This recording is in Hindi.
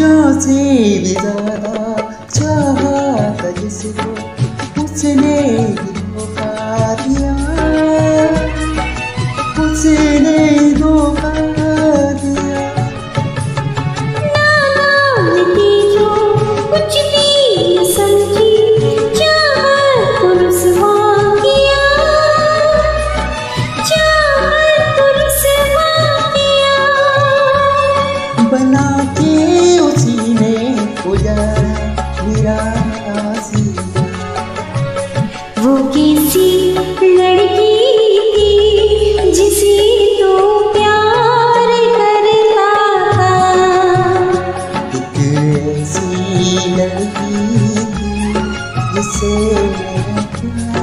जान से भी ज्यादा चाहा था जिसको, उसने ही धोखा दिया, उसने धोखा दिया। नादान थी जो कुछ भी न समझी, चाहत को रुसवा किया, चाहत को रुसवा किया। बना के उसी ने उजाड़ा मेरा आसिया। वो किसी लड़की थी जिसे तो प्यार करता था, एक ऐसी लड़की थी जिसे मेरा प्यार